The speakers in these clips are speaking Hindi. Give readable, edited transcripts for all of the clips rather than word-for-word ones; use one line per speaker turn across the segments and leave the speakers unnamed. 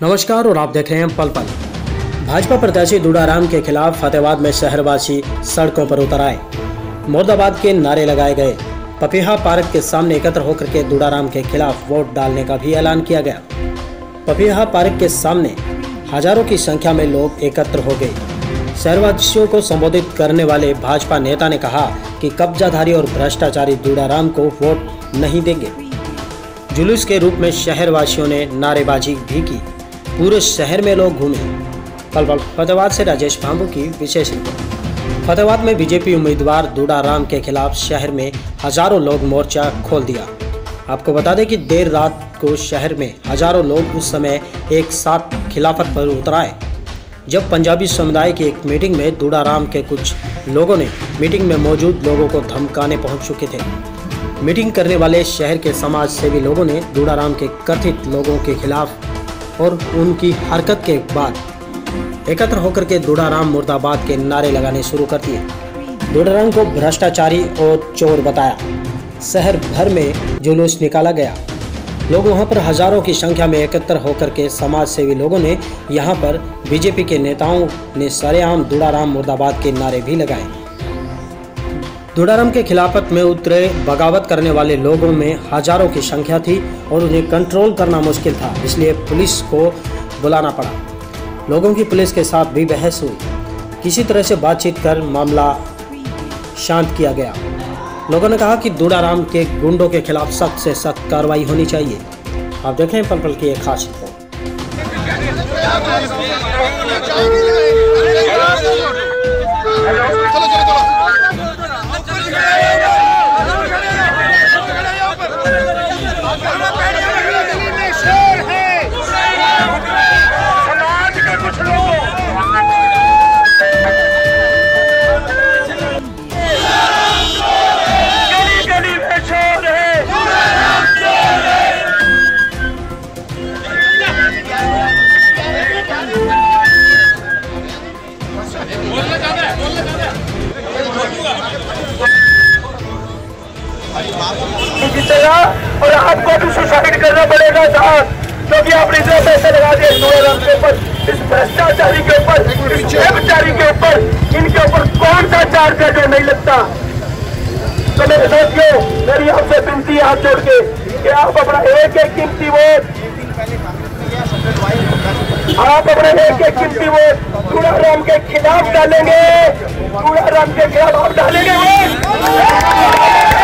नमस्कार और आप देख रहे हैं पल पल। भाजपा प्रत्याशी दूड़ाराम के खिलाफ फतेहाबाद में शहरवासी सड़कों पर उतर आए। मुर्दाबाद के नारे लगाए गए। पपीहा पार्क के सामने एकत्र होकर के दूड़ाराम के खिलाफ वोट डालने का भी ऐलान किया गया। पपीहा पार्क के सामने हजारों की संख्या में लोग एकत्र हो गए। शहरवासियों को संबोधित करने वाले भाजपा नेता ने कहा कि कब्जाधारी और भ्रष्टाचारी दूड़ाराम को वोट नहीं देंगे। जुलूस के रूप में शहरवासियों ने नारेबाजी भी की। पूरे शहर में लोग घूमे। पल पल फतेहाबाद से राजेश भांबू की विशेष रिपोर्ट। फतेहाबाद में बीजेपी उम्मीदवार दूड़ाराम के खिलाफ शहर में हजारों लोग मोर्चा खोल दिया। आपको बता दें कि देर रात को शहर में हजारों लोग उस समय एक साथ खिलाफत पर उतर आए जब पंजाबी समुदाय की एक मीटिंग में दूड़ाराम के कुछ लोगों ने मीटिंग में मौजूद लोगों को धमकाने पहुंच चुके थे। मीटिंग करने वाले शहर के समाज सेवी लोगों ने दूड़ाराम के कथित लोगों के खिलाफ और उनकी हरकत के बाद एकत्र होकर के दूड़ाराम मुर्दाबाद के नारे लगाने शुरू कर दिए। दूड़ाराम को भ्रष्टाचारी और चोर बताया। शहर भर में जुलूस निकाला गया। लोग वहां पर हजारों की संख्या में एकत्र होकर के समाज सेवी लोगों ने यहां पर बीजेपी के नेताओं ने सरेआम दूड़ाराम मुर्दाबाद के नारे भी लगाए। दूड़ाराम के खिलाफत में उतरे बगावत करने वाले लोगों में हजारों की संख्या थी और उन्हें कंट्रोल करना मुश्किल था, इसलिए पुलिस को बुलाना पड़ा। लोगों की पुलिस के साथ भी बहस हुई। किसी तरह से बातचीत कर मामला शांत किया गया। लोगों ने कहा कि दूड़ाराम के गुंडों के खिलाफ सख्त से सख्त कार्रवाई होनी चाहिए। आप देखें पल पल की एक खास रिपोर्ट।
जीतेगा और आपको भी सुसाइड करना पड़ेगा साहब, क्योंकि आपने इतने पैसे लगा दिए दूड़ाराम के ऊपर, इस भ्रष्टाचारी के ऊपर, इस बेचारी के ऊपर। इनके ऊपर कौन सा चार्ज है जो नहीं लगता? तो मेरे साथियों, मेरी आपसे विनती है हाथ जोड़ के कि आप अपना एक एक कीमती वोट, आप अपने एक एक कीमती वोट दूड़ाराम के खिलाफ डालेंगे। दूड़ाराम के खिलाफ आप डालेंगे वोट।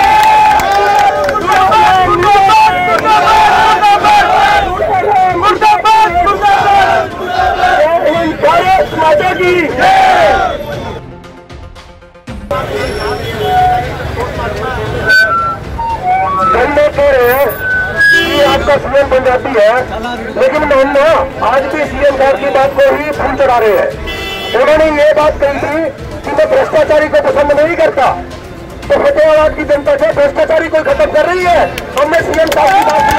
आपका सीएम बन जाती है, लेकिन हम ना आज भी सीएम साहब की बात को ही फूल चढ़ा रहे हैं। उन्होंने ये बात कही थी कि मैं भ्रष्टाचारी को पसंद नहीं करता, तो फतेहाबाद की जनता से भ्रष्टाचारी को खत्म कर रही है। हमने सीएम साहब की बात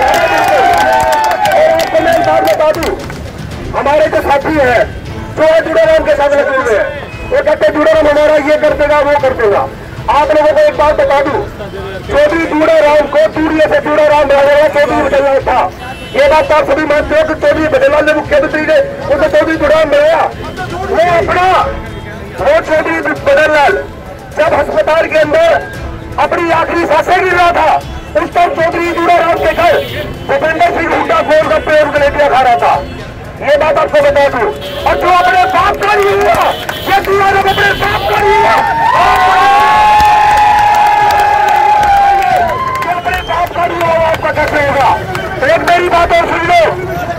आपको मैं बात बता दूं, हमारे जो साथी है जो दूड़ाराम के साथ लगे हुए हैं, वो कहते दूड़ाराम हमारा ये कर देगा वो कर देगा। आप लोगों को एक बात बता दूं, चौधरी दूड़ाराम को दूरिया से दूड़ाराम राजा चौधरी बदलना था। ये बात आप सभी मानते हो कि चौधरी बदलना ने मुख्यमंत्री ने उसे चौधरी दूड़ाराम बनाया। वो अपना वो चौधरी बदललाल जब अस्पताल के अंदर अपनी आखिरी सांसें गिर रहा था, उस टाइम चौधरी दूड़ाराम के घर भूपेंद्र सिंह हुड्डा गोलगप्पे और जलेबियां खा रहा था। ये बात आपको बता दूं। और जो अपने बाप का नहीं हुआ, ये दूड़ाराम अपने बाप का नहीं हुआ, कैसे होगा? एक मेरी बात और सुन लो।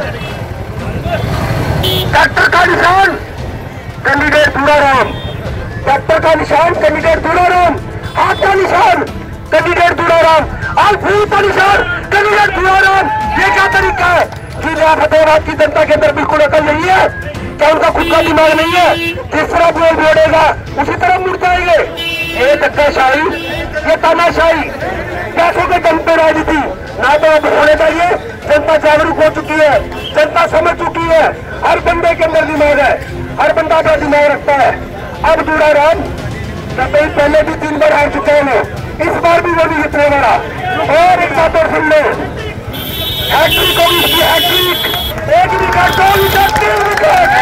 ट्रैक्टर का निशान कैंडिडेट दूड़ाराम, ट्रैक्टर का निशान कैंडिडेट दूड़ाराम, हाथ का निशान कैंडिडेट दूड़ाराम, और फूल का निशान कैंडिडेट दूड़ाराम। ये क्या तरीका है? कि फतेहाबाद की जनता के अंदर बिल्कुल अकल नहीं है? क्या उनका खुद का दिमाग नहीं है? जिस तरह बोल बोलेगा उसी तरह मुड़ जाएंगे। ये धक्काशाही, ये तानाशाही, पैसों के दम पे राजनीति ना तो अब होने चाहिए। जनता जागरूक हो चुकी है, जनता समझ चुकी है, हर बंदे के अंदर दिमाग है, हर बंदा का दिमाग रखता है। अब दूड़ाराम पहले भी 3 बार हार चुके हैं, इस बार भी वो नहीं जितने वाला। और एक बात और सुन लो, हैट्रिक होगी इसकी, हैट्रिक। 1 विकेट, 2 विकेट, 3 विकेट,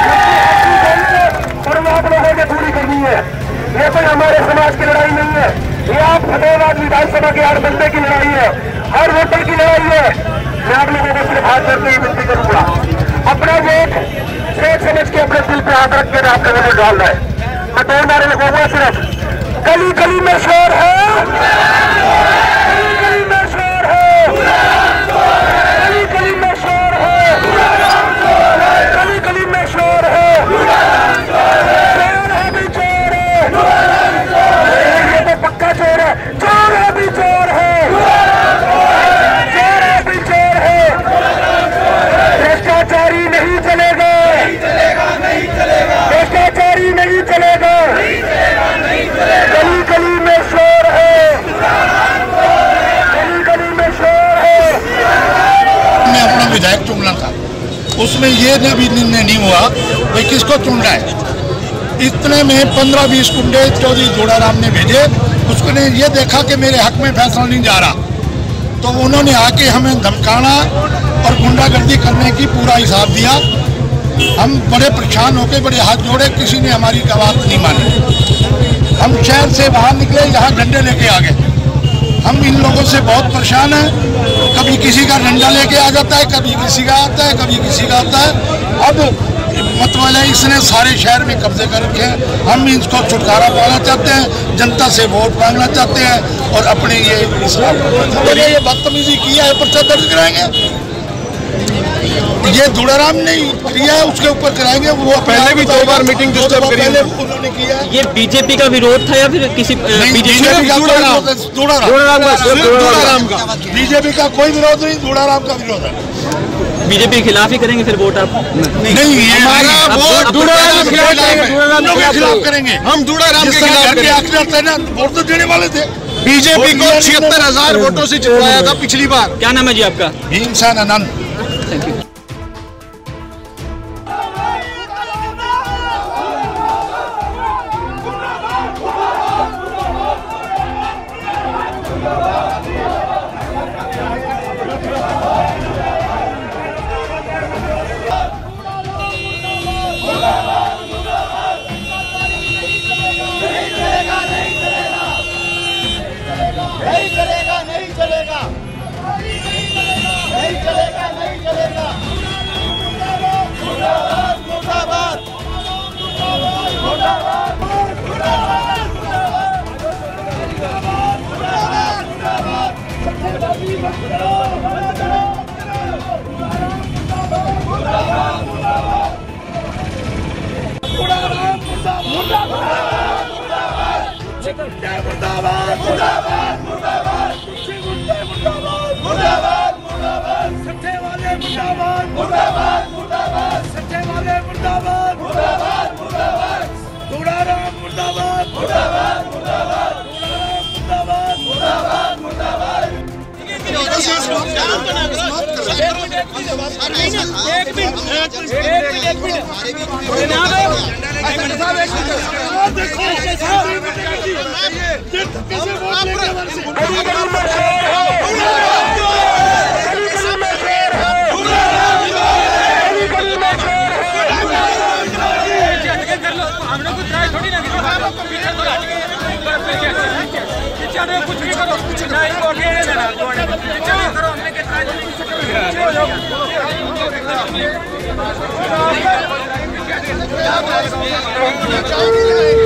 और आप लोगों ने पूरी करनी है। ये कोई हमारे समाज की लड़ाई नहीं है, ये आप फतेहाबाद विधानसभा के हर बंदे की लड़ाई है, हर वोटर की लड़ाई है। मैं आप लोगों को सिर्फ हाथ करके ही विनती करूंगा, अपना वोट सोच समझ के अपने दिल पे हाथ रख के आपने वोट डालना है। मैं 2 नारे लगाऊंगा सिर्फ, गली गली में शोर है, गली गली में शोर है, गली गली में शोर है, गली गली में शोर है, चोर है भी चोर है, ये तो पक्का चोर है, चोर है भी चोर है, चोर है भी चोर है, भ्रष्टाचारी नहीं चलेगा, भ्रष्टाचारी नहीं चलेगा, गली गली में शोर है, गली गली में शोर है।
मैं अपना विधायक चुनना था, उसमें ये भी निर्णय नहीं हुआ भाई किसको चुनना है। इतने में 15-20 गुंडे चौधरी जोड़ाराम ने भेजे, उसने ये देखा कि मेरे हक में फैसला नहीं जा रहा, तो उन्होंने आके हमें धमकाना और गुंडागर्दी करने की पूरा हिसाब दिया। हम बड़े परेशान होकर बड़े हाथ जोड़े, किसी ने हमारी बात नहीं मानी। हम शहर से बाहर निकले, यहाँ डंडे लेके आ गए। हम इन लोगों से बहुत परेशान हैं, कभी किसी का डंडा लेके आ जाता है, कभी किसी का आता है, कभी किसी का आता है। अब मतलब इसने सारे शहर में कब्जे कर रखे हैं। हम इसको छुटकारा पाना चाहते हैं, जनता से वोट मांगना चाहते हैं और अपने ये बदतमीजी किया है पर्चा दर्ज कराएंगे। ये जोड़ाराम ने किया है, उसके ऊपर कराएंगे। वो
पहले भी 2 बार मीटिंग डिस्टर्ब करी है,
उन्होंने किया है।
ये बीजेपी का विरोध था या फिर किसी
बीजेपी का बीजेपी का कोई विरोध नहीं, जोड़ाराम का विरोध है।
बीजेपी के खिलाफ ही करेंगे फिर वोट आप?
नहीं, हमारा वोट जोड़ाराम के खिलाफ करेंगे। हम जोड़ाराम के खिलाफ ना वोट तो देने वाले थे।
बीजेपी को 76,000 वोटों से जितवाया था पिछली बार।
क्या नाम है जी आपका?
भीमसेन आनंद।
Thank you.
कुछ भी करो, हमने